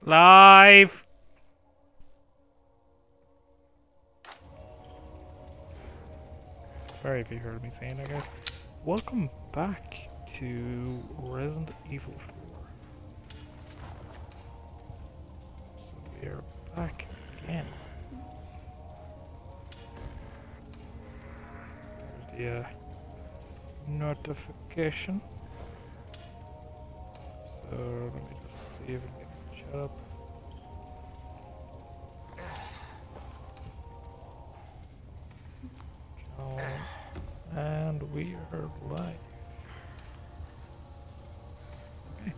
Live! Sorry if you heard me saying that, guys. Welcome back to Resident Evil 4. So we are back again. There's the notification. So let me just see if we can get shut up. And we are live. Okay.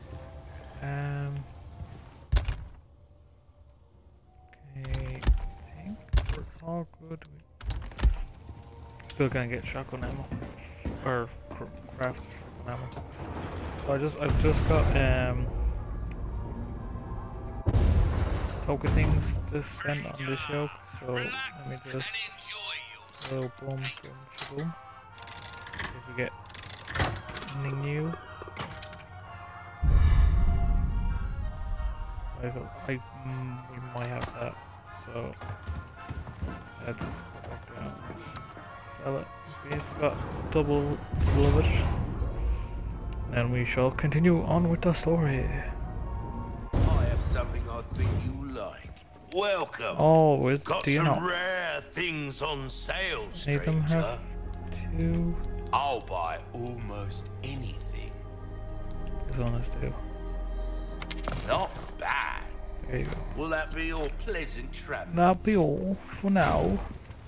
Okay, I think we're all good. Still gonna get shotgun ammo. Or craft shotgun ammo. So I've just got token things to spend on this yoke, so let me just boom, boom, boom. See if we get anything new. We might have that, so let's go back down. Sell it. We've got double of it. And we shall continue on with the story. I have something I think you like. Welcome. Oh, got do you some know? rare things on sale, Any of them have stranger. two? I'll buy almost anything. This one has two. Not bad. There you go. Will that be all pleasant travel? That'll be all for now.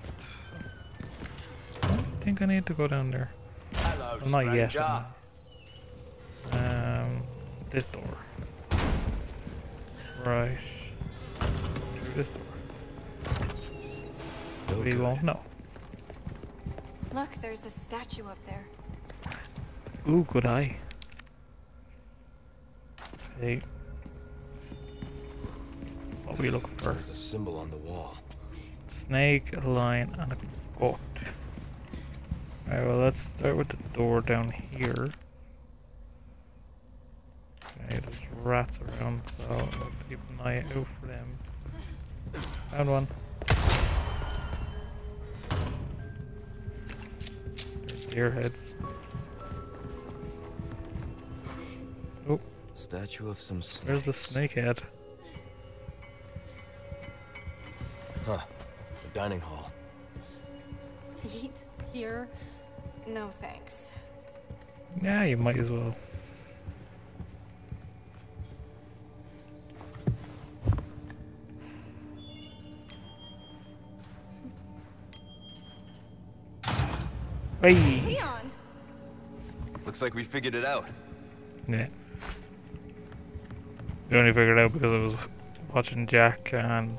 I don't think I need to go down there. Hello, Well, not yet. stranger. This door. Right. Through this door. We won't know. Look, there's a statue up there. Ooh, good eye. Hey. What are we looking for? There's a symbol on the wall. Snake, a lion, and a goat. Alright, well, let's start with the door down here. Okay, there's rats around, so I'll keep an eye out for them. Found one. There's deer heads. Oh, Statue of some snakes. there's the snake head. Huh. The dining hall. Eat here? No thanks. Yeah, you might as well. Hey! Leon! Looks like we figured it out. Yeah. We only figured it out because I was watching Jack and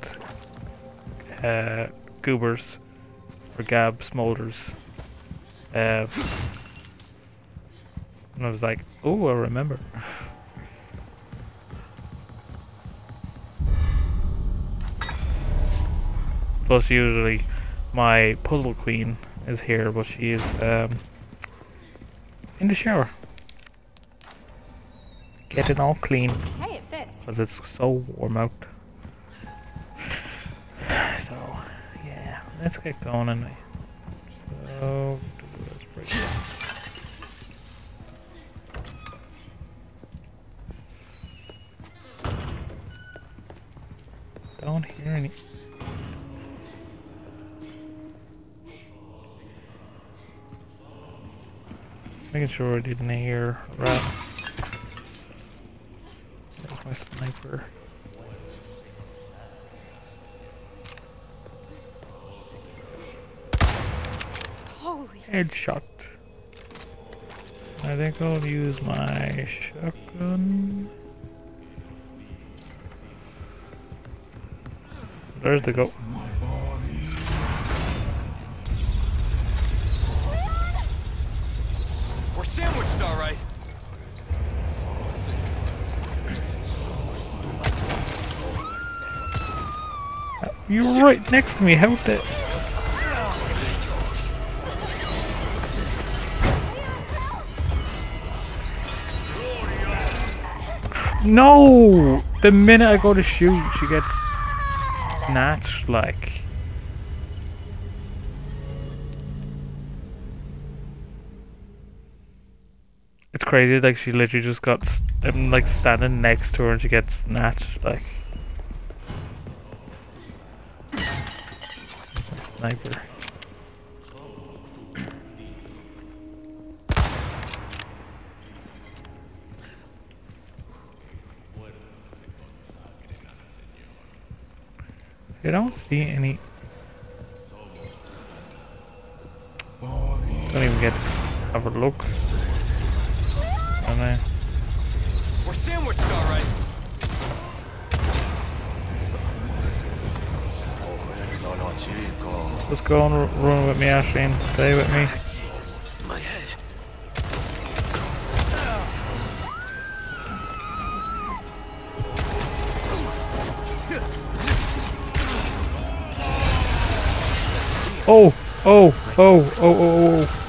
Goobers or Gab Smolders. And I was like, oh, I remember. Plus, usually my puzzle queen is here, but she is in the shower, getting all clean Hey, it fits. because it's so warm out. So, yeah, let's get going anyway. So, let's break it. Don't hear any. Making sure I didn't hear a rat. There's my sniper. Holy. Headshot. I think I'll use my shotgun. There's the goat. We're sandwiched, all right. You were right next to me. How the? No! The minute I go to shoot, she gets snatched, like. It's crazy, like she literally just got, I'm like standing next to her and she gets snatched, like. Sniper. I don't see any. Don't even get to have a look. Don't I? We're sandwiched, all right. Just go and run with me, Ashleen. Stay with me. Jesus, my head. Oh! Oh! Oh! Oh! Oh! Oh!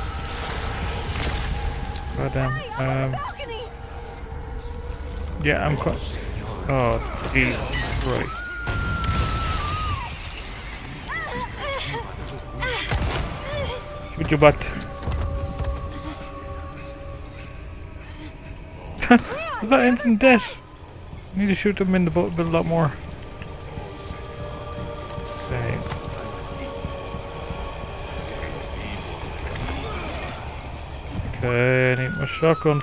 Goddamn. Yeah, I'm quite. Oh, Jesus Christ. Shoot your butt. Was that instant death? I need to shoot them in the butt a lot more. Okay. Okay, I need my shotgun.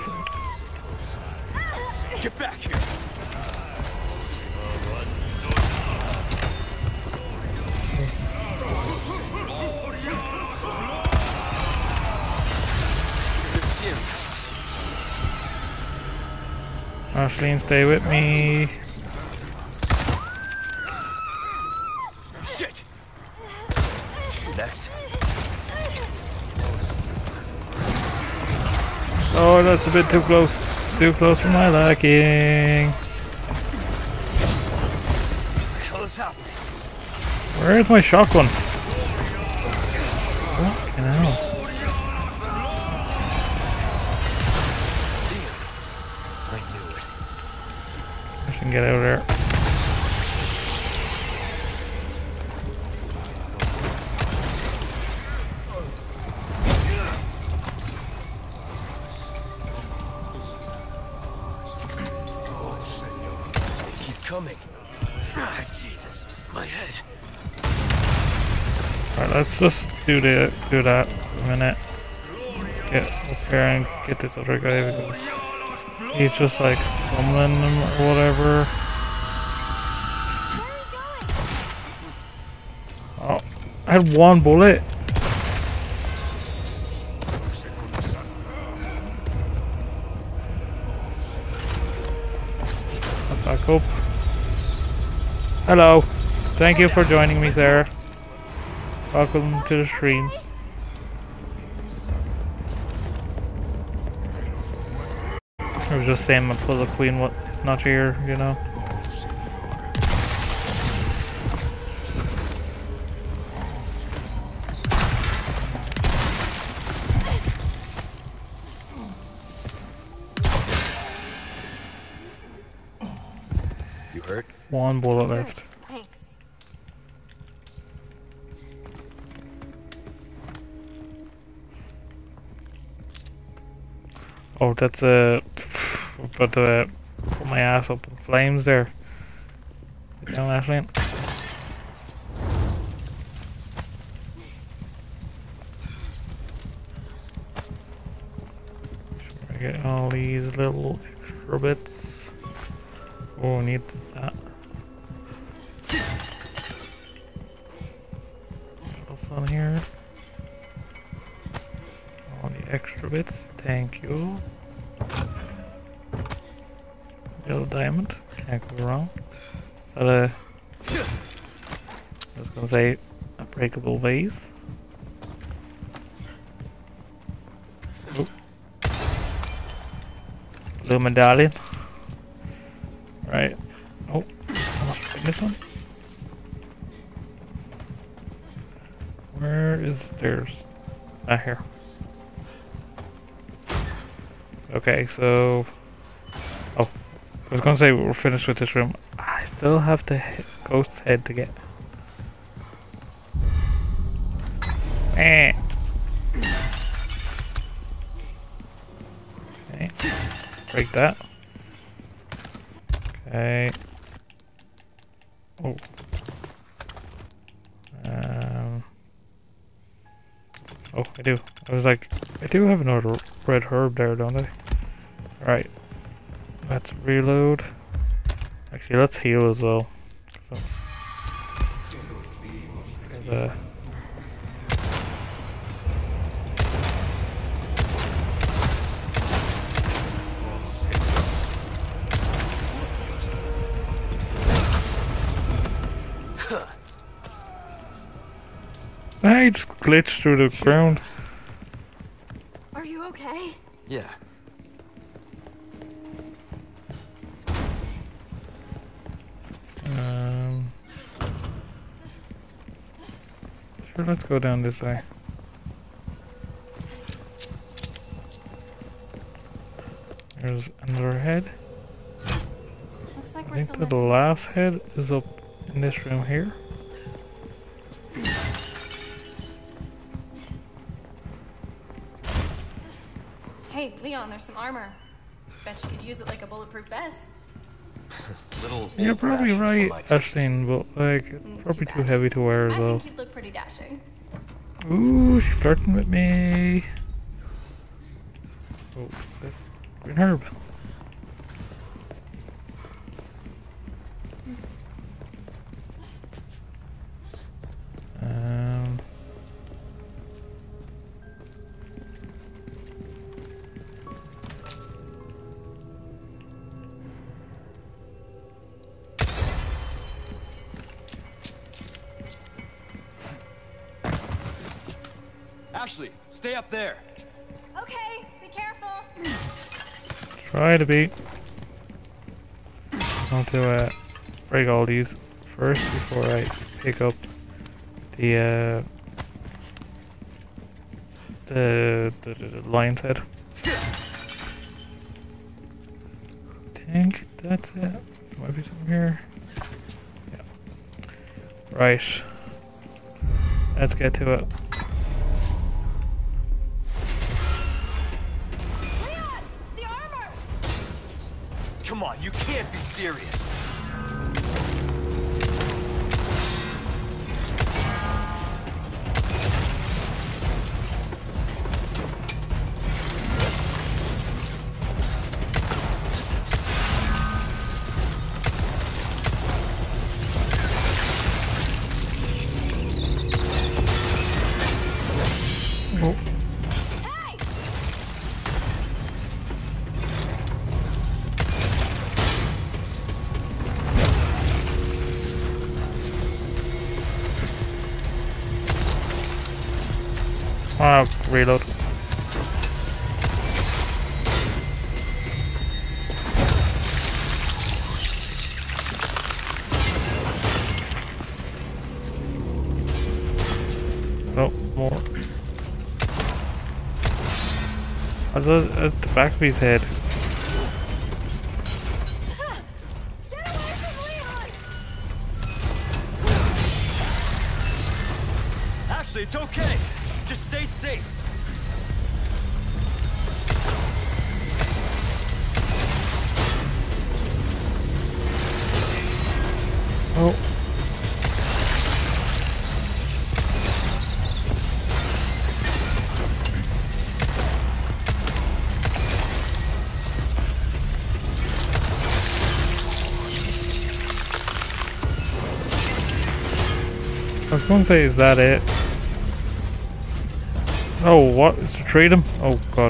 Get back here. Ashleen, stay with me. Shit. Next. Oh, that's a bit too close. Too close for my liking. What the hell is happening? Where is my shotgun? Fucking hell. I knew it. I can get out of there. Coming. Ah, Jesus, my head. Alright, let's just do that for a minute. Get up here and get this other guy because he's just like fumbling them or whatever. Oh, I had one bullet. Back up. Hello. Thank you for joining me, Sarah. Welcome to the stream. I was just saying my puzzle queen was not here, you know. You hurt? One bullet left. Thanks. Oh, that's about to put my ass up in flames there. Get down, Ashleen. Should I get all these little extra bits? Oh, I need that. What else on here? All the extra bits. Thank you. Yellow diamond. Can't go wrong. Is that a... I was gonna say a breakable vase. Oh. Blue medallion. Right. Oh, I must take this one. Where is the stairs? Ah, here. Okay, so... Oh, I was gonna say we're finished with this room. I still have the ghost's head to get. Eh. Okay. Break that. Okay. Oh. Oh, I do. I was like, I do have another red herb there, don't I? Right. Let's reload. Actually, let's heal as well. So, I just glitched through the ground. Are you okay? Yeah. Sure, let's go down this way. There's another head. Looks like I we're think still that the missing. last head is up in this room here. Hey, Leon, there's some armor. Bet you could use it like a bulletproof vest. Little You're probably old-fashioned for right, my taste. Ashleen, but like, it's probably too heavy to wear as I well. think you'd look pretty dashing. Ooh, she's flirting with me. Oh, this green herb. Ashley, stay up there. Okay, be careful. Try to be. I want to break all these first before I pick up the lion's head. I think that's it. Might be something here. Yeah. Right. Let's get to it. Leon, the armor! Come on, you can't be serious. Oh. Hey! Reload. Oh, more. At the back of his head. Get away from Leon! Ashley, it's okay. Just stay safe. Oh. I was going to say, is that it? Oh, what? Is to treat him? Oh, God.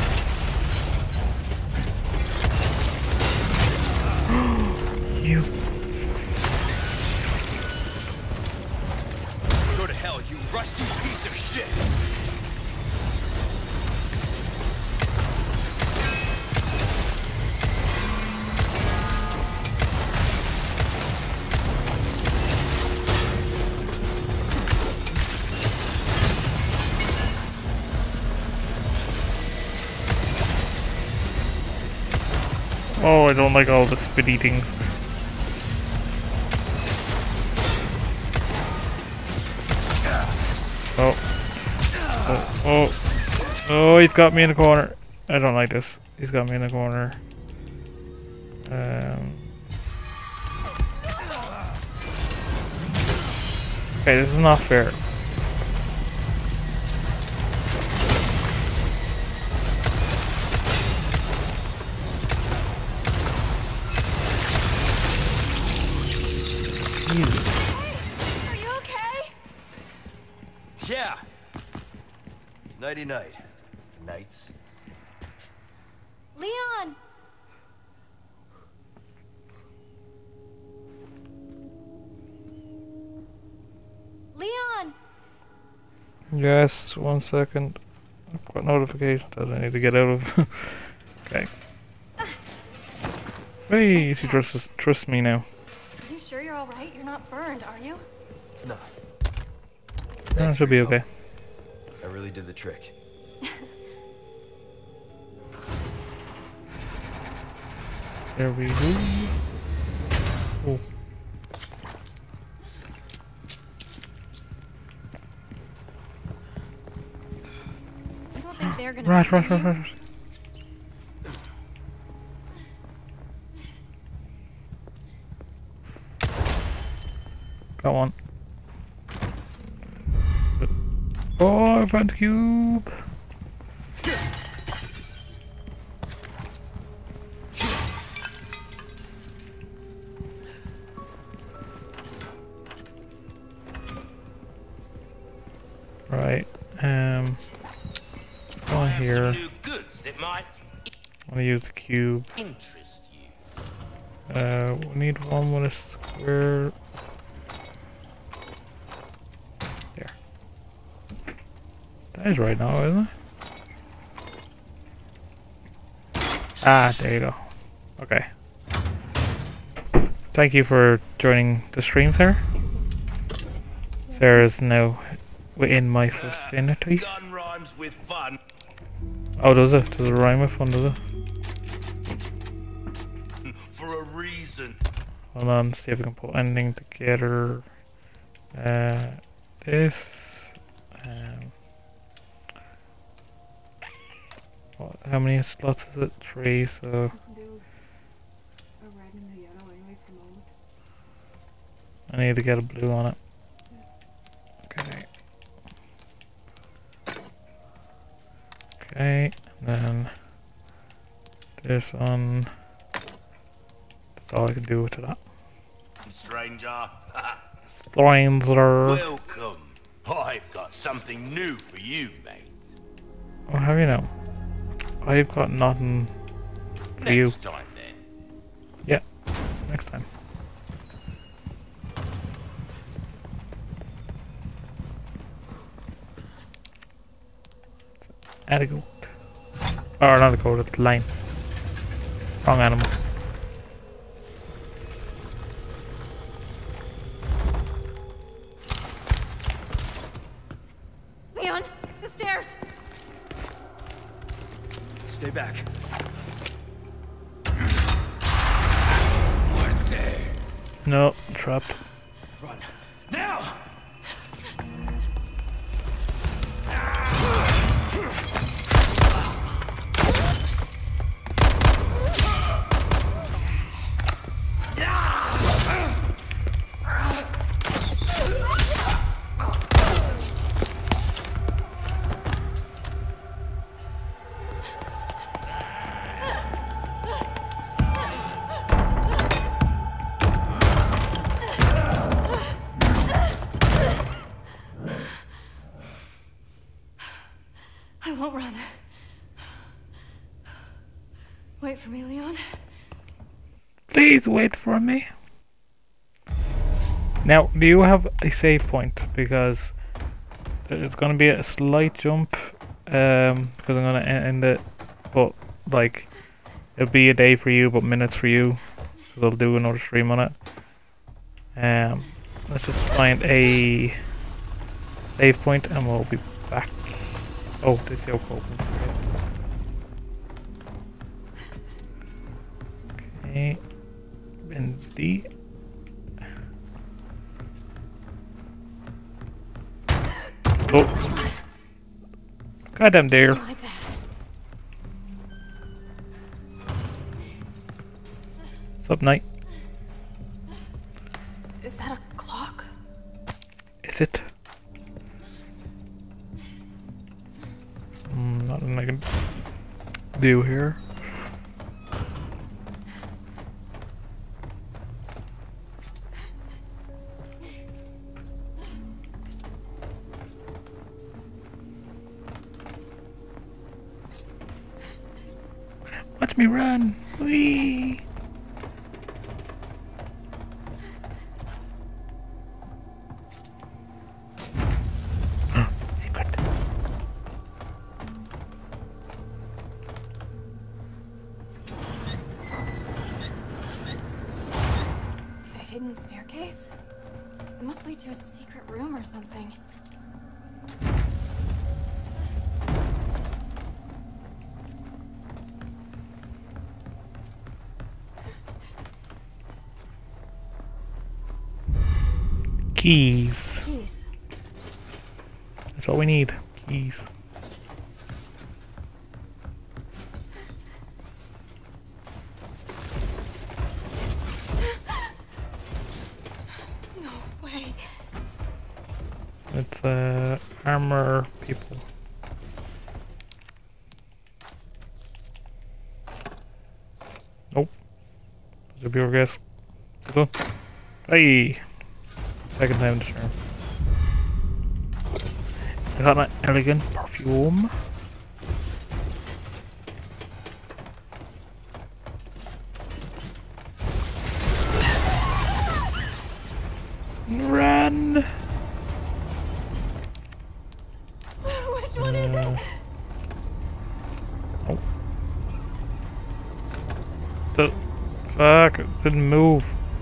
You. Go to hell, you rusty piece of shit. Oh, I don't like all the spitty things. Oh. Oh, oh. Oh, he's got me in the corner. I don't like this. He's got me in the corner. Okay, this is not fair. Jesus. Are you okay? Yeah. Nighty night. Nights. Leon! Leon! Yes, 1 second. I've got notifications that I need to get out of. Okay. Hey, she trust me now. Are you sure you're alright? You're not burned, are you? No. That should be okay. I really did the trick. There we go. Oh. I don't think they're gonna Right. Got one. Oh, I found the cube. Right. On here. New goods that might I'm gonna use the cube. interest you. We need one with a square. There. That is right now, isn't it? Ah, there you go. Okay. Thank you for joining the stream, Sarah. Sarah's now within my vicinity. Gun rhymes with fun. Oh, does it? Does it rhyme with fun, does it? For a reason. Hold on, see if we can put anything together. This. How many slots is it? 3, so. I need to get a blue on it. Okay. Okay, and then this one. That's all I can do with that. Stranger. Stranger. Welcome. I've got something new for you, mate. Oh, have you now? I've got nothing for you. Next time then. Yeah, next time. Add a goat. Or not a goat, it's a lion. Wrong animal. Leon! The stairs! Stay back. No, trapped. Run. Now! I won't run. Wait for me, Leon. Please wait for me. Now, do you have a save point? Because it's going to be a slight jump. Because I'm going to end it. But, like, it'll be a day for you, but minutes for you. Because I'll do another stream on it. Let's just find a save point and we'll be back. Oh, this yoke opens. Bendy. Oh. Goddamn dare. Like that. What's up, Knight? Is that a clock? Is it? Nothing I can do here. Watch me run! Whee! Secret. A hidden staircase? It must lead to a secret room or something. Keys. Keys. That's all we need. Keys. No way. It's armor people. Nope. Those are pure guess. Go. Hey. Second time this turn. I got my elegant perfume. Run! Which one is it? Oh. The fuck, it didn't move.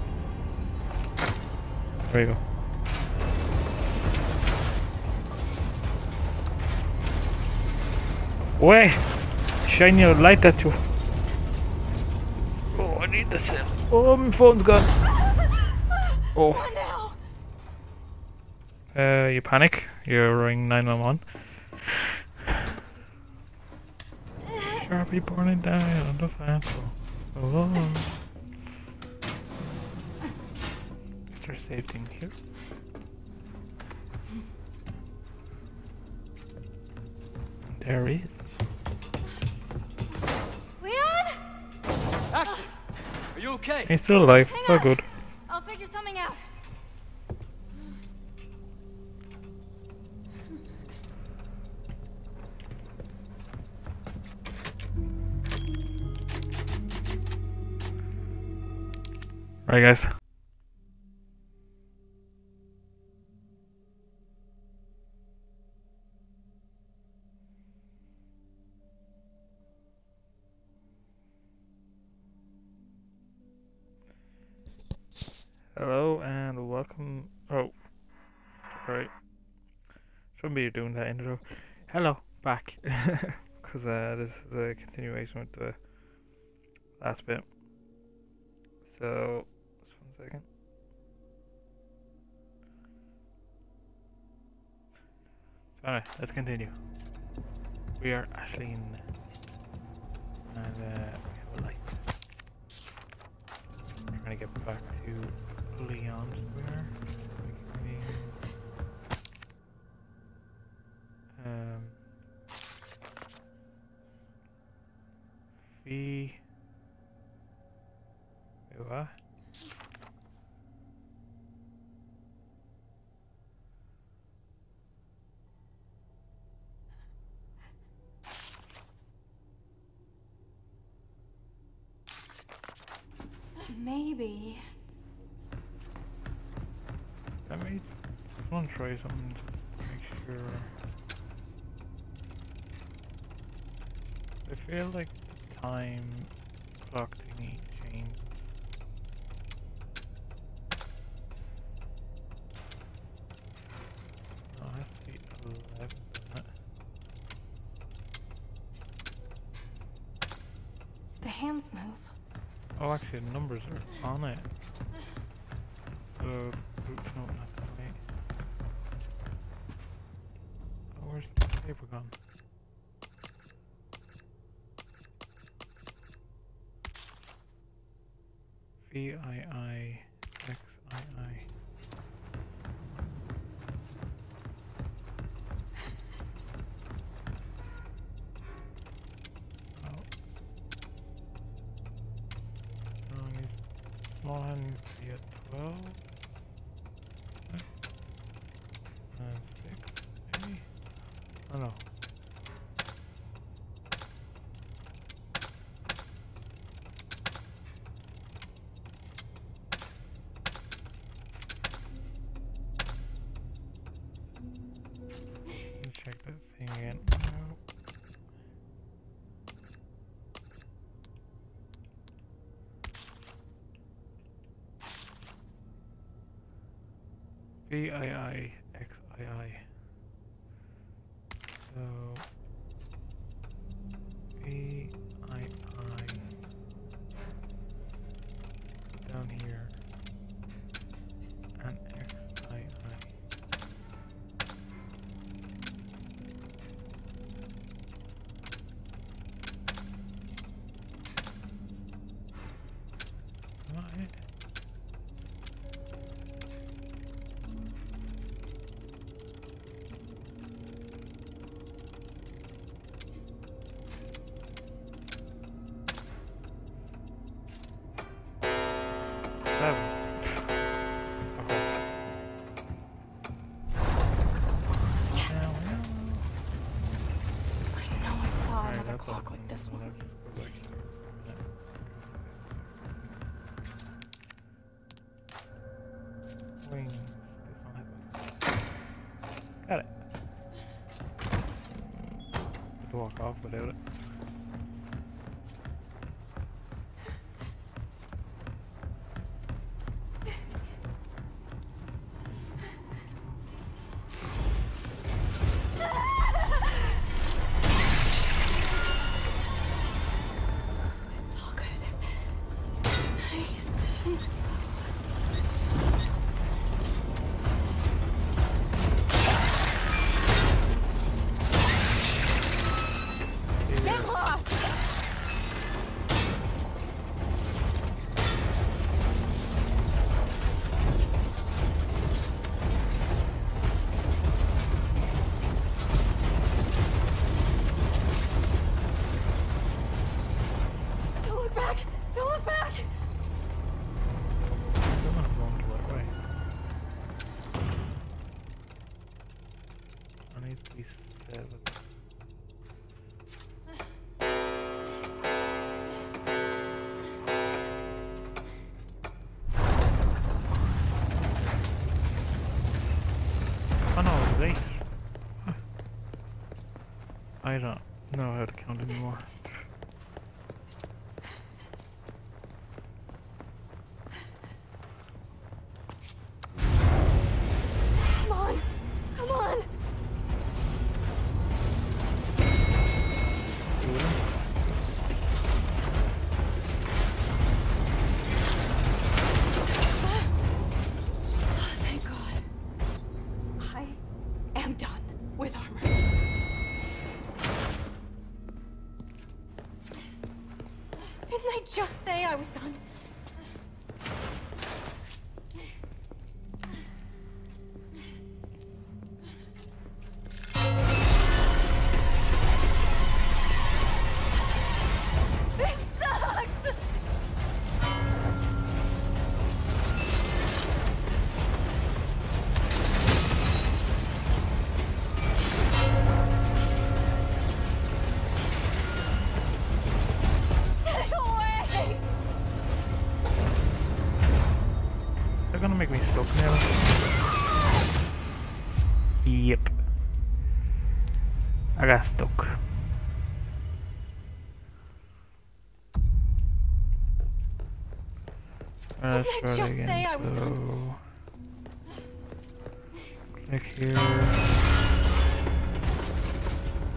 There you go. Way! Shine your light at you. Oh, I need the cell. Oh, my phone's gone. Oh. What now? You panic. You're ring 911. Sharpie born and die on the fast. Oh. Is there a safe thing here? There is. Leon? Ashley, are you okay? He's still alive. Hang So on. good. I'll figure something out. Right, guys. Hello and welcome. Oh, right. Shouldn't be doing that intro. Hello, back. Because this is a continuation with the last bit. So, just 1 second. So, alright, let's continue. We are actually in. And we have a light. We're gonna get back to Leon Square. Wait, what? Maybe. Let me just want to try something to make sure. I feel like the time clock thingy changed. Oh, it has to be 11, doesn't it? The hands move. Oh, actually, the numbers are on it. So, oops, no, not that way. Oh, where's the paper gone? VIIXII. Small hand needs to be at 12. And 6. Maybe? Oh no. Let me check that thing again. No. VIIXII. So VII down here and XII. Am I it? Clock like this one. Wings. Got it. Could walk off without it. I don't know how to count anymore. Come on! Come on! Oh, thank God. I am done with armor. Didn't I just say I was done? This sucks! Stay away! They're gonna make me stuck now. Yep. I got stuck. Let's Didn't I try just it again. say I was done? Click here.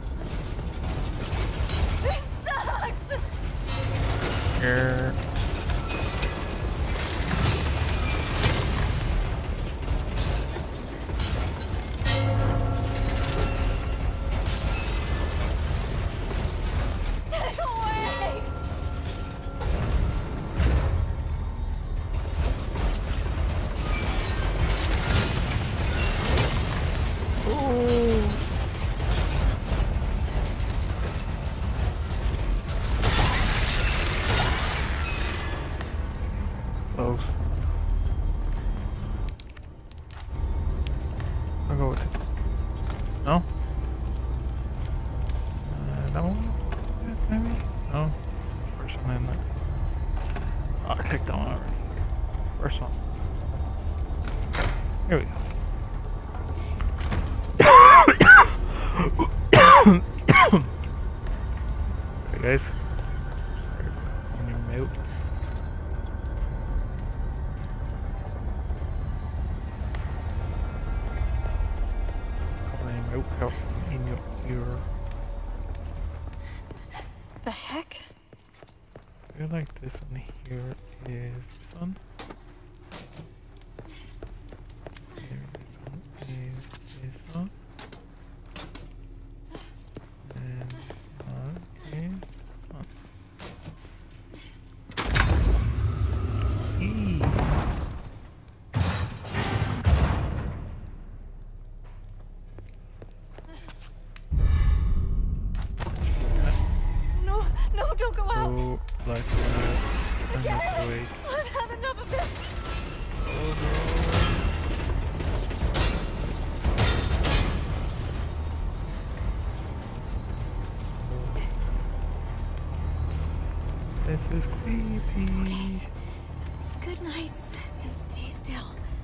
This sucks! Here. I'll go with it. No? That one? Maybe? No? First one in there. Oh, I clicked that one already. First one. Here we go. Okay, guys. In your mouth. Out in your ear. The heck? I feel like this one here is done. Here, this one is this one. And this one is this one. Eee. No, don't go out! So, like, I'm Get not it! awake. I've had enough of this! Oh no. This is creepy. Okay. Good nights, and stay still.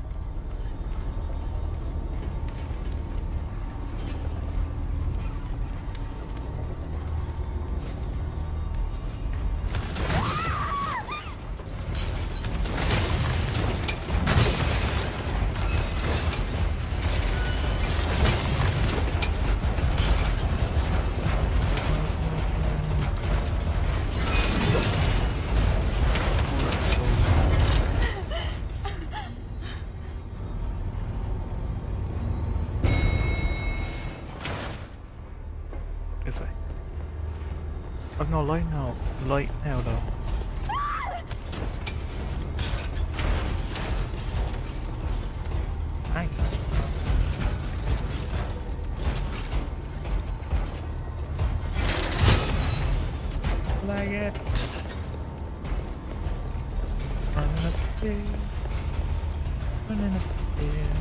This way. I've no light now. Light now though. Thanks. Like it. Running upstairs. Running upstairs.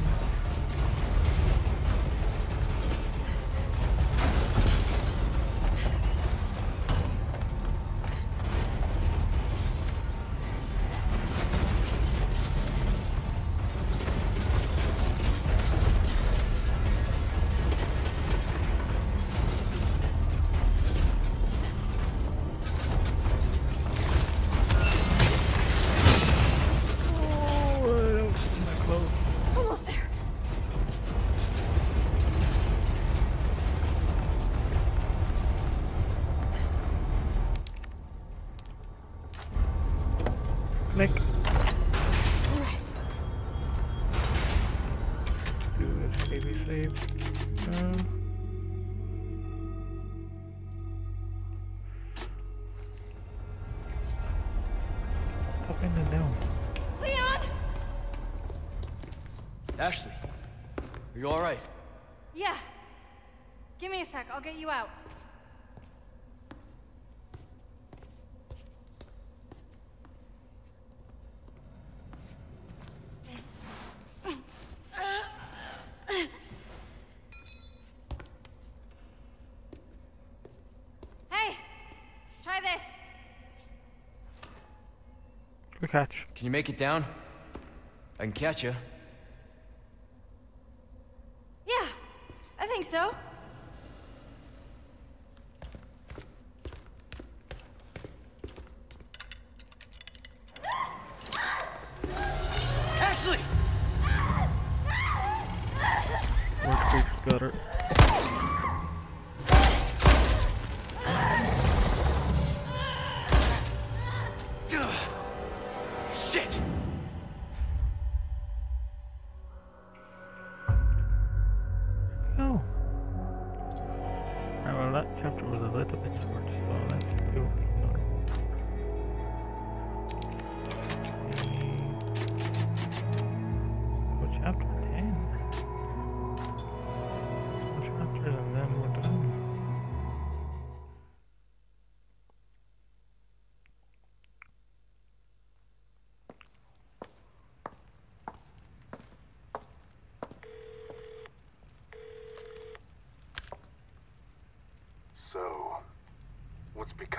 Almost there. Click. Alright. Do this baby save. Up in and down. Leon! Ashley, are you alright? Yeah. Give me a sec, I'll get you out. Hey! Try this! Good catch. Can you make it down? I can catch you. Yeah, I think so. Ashley! Work creep's got her. Shit! Oh. Alright, well that chapter was a little bit short, so let's do another. Oh, chapter 10. What's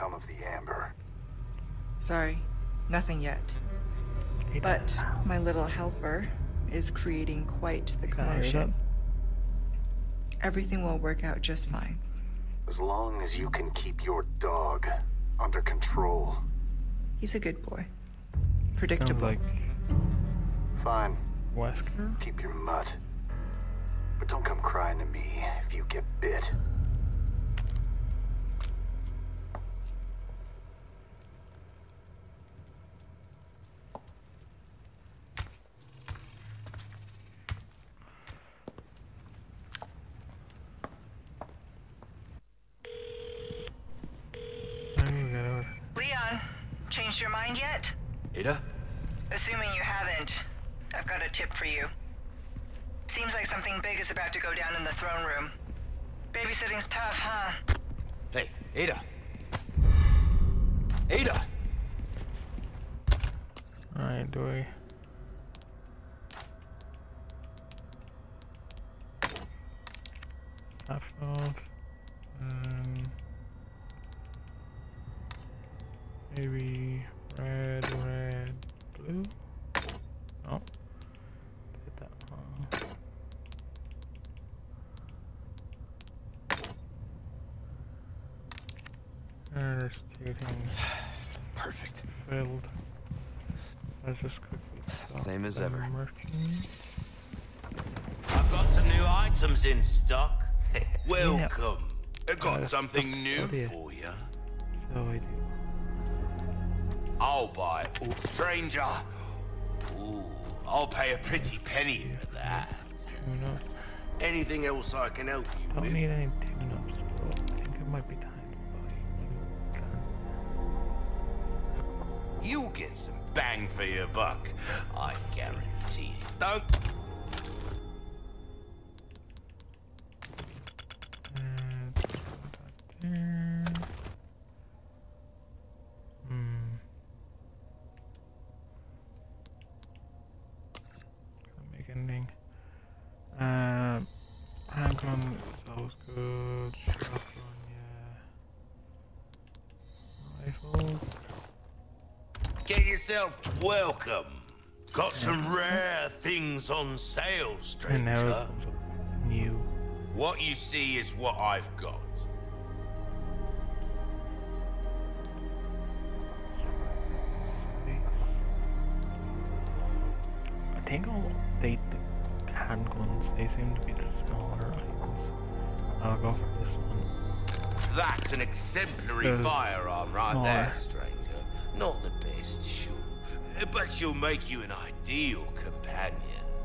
come of the amber? Sorry, nothing yet. But my little helper is creating quite the commotion. Everything will work out just fine. As long as you can keep your dog under control. He's a good boy. Predictable. Like fine. Wesker? Keep your mutt. But don't come crying to me if you get bit. Leon, changed your mind yet? Ada? Assuming you haven't, I've got a tip for you. Seems like something big is about to go down in the throne room. Babysitting's tough, huh? Hey, Ada. Ada! Alright, do we... half off. Maybe red, blue? No. Did that wrong. There's two things. Perfect. Filled. Let's just quickly stop Same as ever. I've got some new items in stock. Welcome. I've got something new for you. So I do. I'll buy it. Ooh, stranger. Ooh, I'll pay a pretty penny for that. Tune-up. Anything else I can help you Don't with? need any tune-ups, but I think it might be time to buy a gun. You'll get some bang for your buck. I guarantee it. Don't... Ending. Handgun is always good. Shotgun, yeah. Rifle. Get yourself welcome. Got some rare things on sale, And now it stranger. comes up new. What you see is what I've got. I think all the handguns, they seem to be the smaller items. I'll go for this one. That's an exemplary firearm right there, stranger. Not the best, sure, but she'll make you an ideal companion.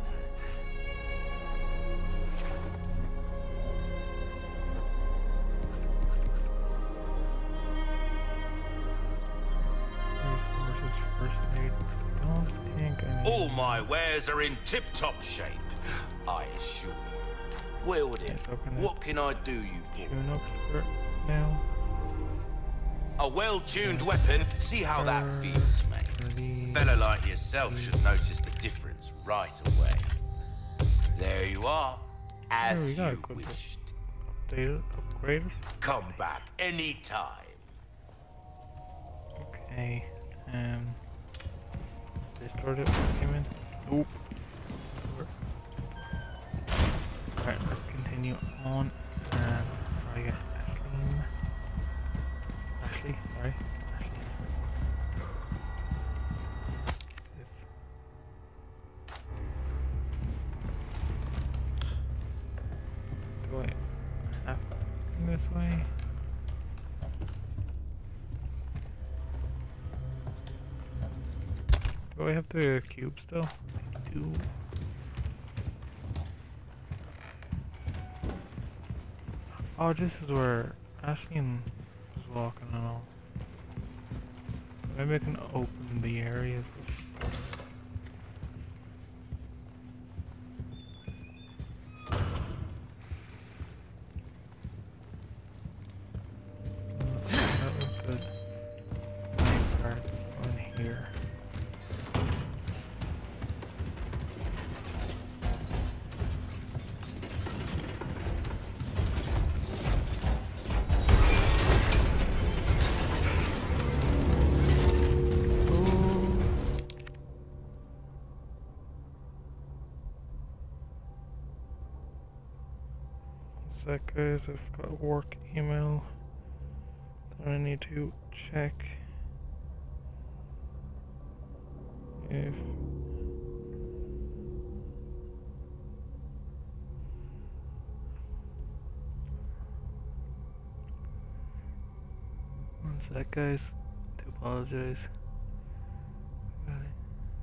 Resources, first aid. Don't think I need All my wares are in tip-top shape, I assure you. Well then, so can I what can I do you for? tune-ups for now. A well-tuned weapon. See how that feels, mate. Fella like yourself should notice the difference right away. There you are, as we got you equipment. wished. Updated, upgraded. Come back anytime. Okay, they started came in. Nope. Alright, let's continue on and try to get Ashley, sorry. Ashley. Do I have this way? Do I have the cube still? I do. Oh, this is where Ashley was walking and all. Maybe I can open the areas. That was the main part on here. sec guys, I've got work email that I need to check if one sec guys, I do apologize. Got it.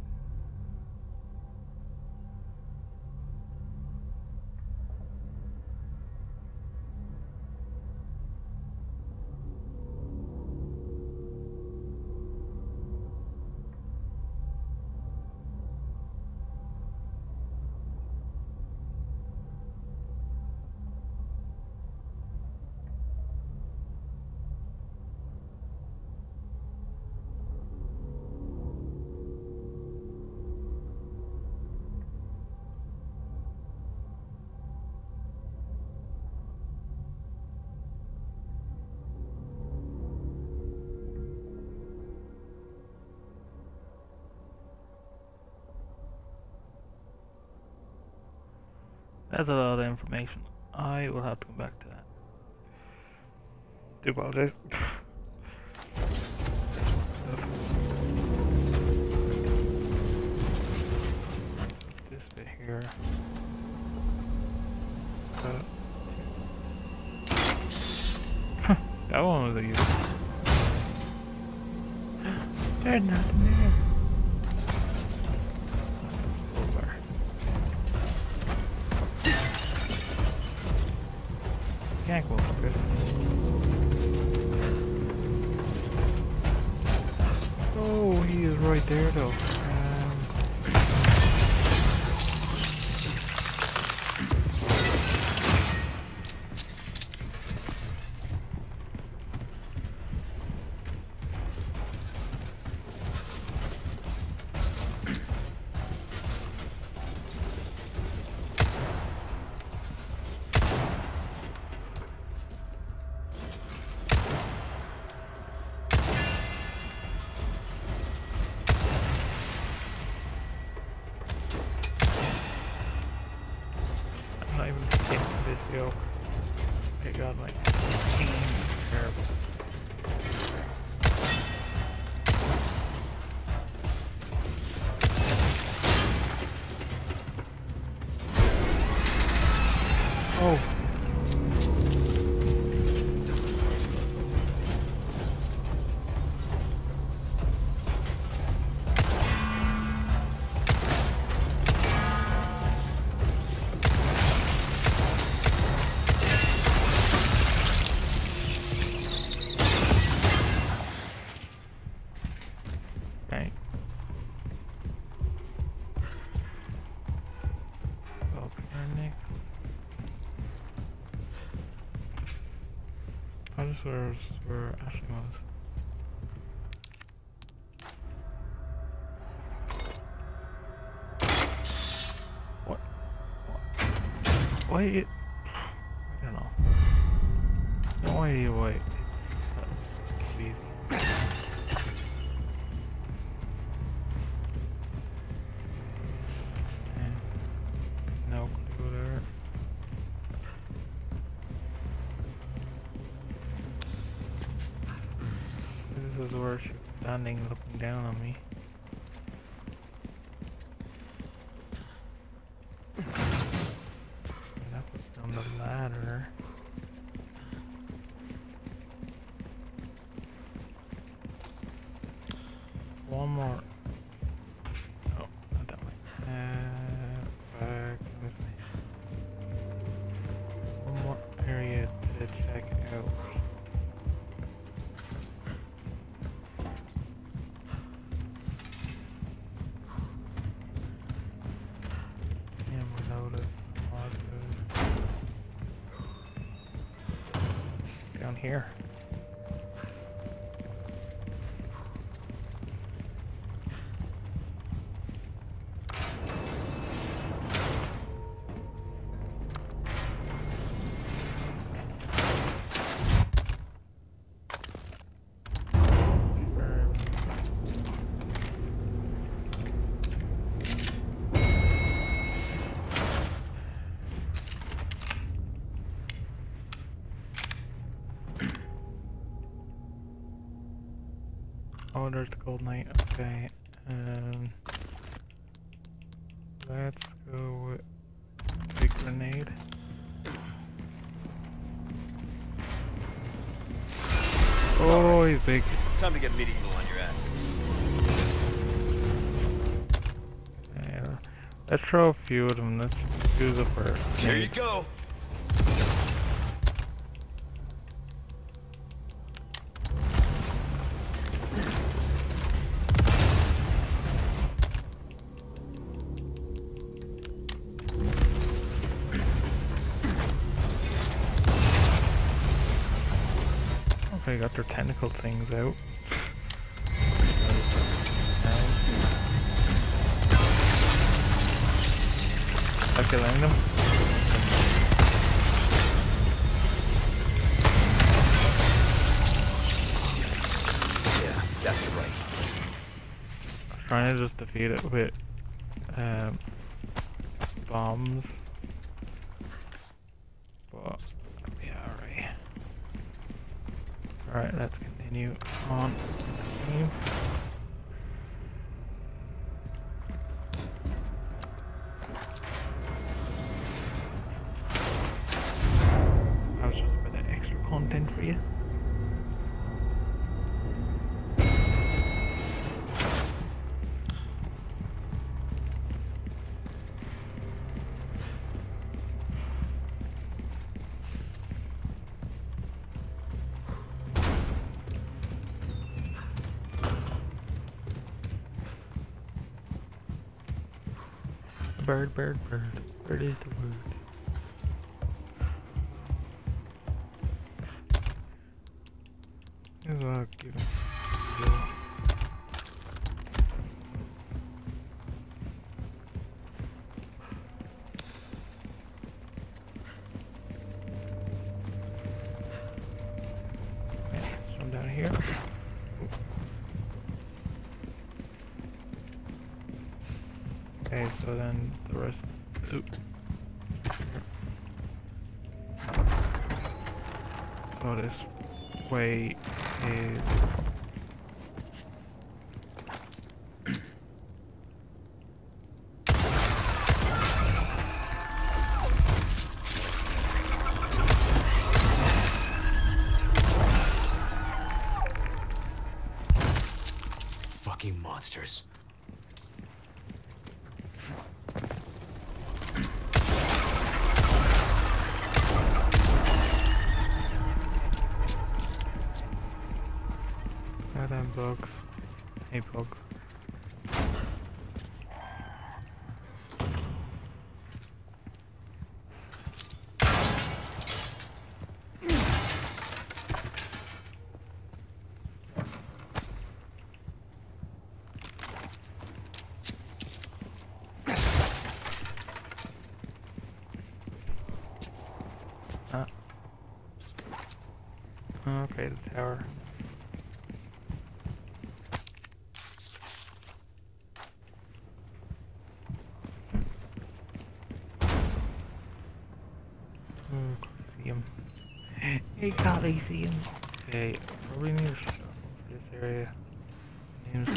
That's a lot of information. I will have to come back to that. Do apologize. This bit here. That one was easy. There's nothing there. Can't go up it. Oh, he is right there though. Video. Hey god, my aim is terrible. Oh. Where Ashley was. What? Why? I don't know. No idea why. That's easy. No clue there. This is where she's standing looking down on me. That was down the ladder. One more. Oh, not that way. Back this way. One more area to check out. Down here. Oh, there's the cold night. Okay. Let's go with big grenade. Oh, he's big. Time to get medieval on your asses. Yeah. Let's throw a few of them. Let's use it for. Here you go. Okay, got their technical things out. Killing them. Yeah, that's right. I'm trying to just defeat it with bombs. But yeah, alright. Alright, let's continue on. That was just a bit of extra content for you. Bird, bird, bird. Bird is the word. Here's what I'll give him. Okay, so I'm down here. Okay, so then the rest. Oop. So this way is. Fucking monsters. Goddamn bugs. Hey bugs. Okay, the tower. Coliseum. Hey, Coliseum. Okay, probably need a shuttle for this area. Names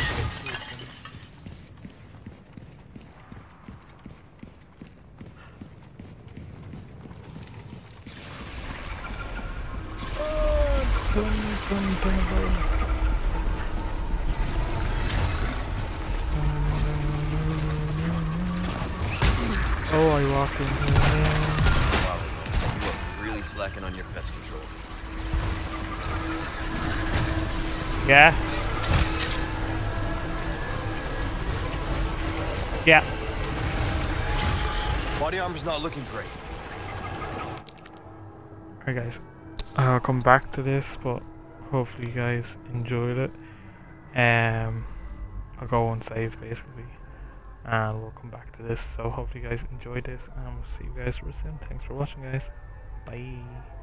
Oh, I walked into it. Wow, you look really slacking on your pest control. Yeah. Yeah. Body armor's not looking great. Alright guys, I'll come back to this, but hopefully you guys enjoyed it. I'll go and save basically, and we'll come back to this. So hopefully you guys enjoyed this, and we'll see you guys real soon. Thanks for watching, guys. Bye.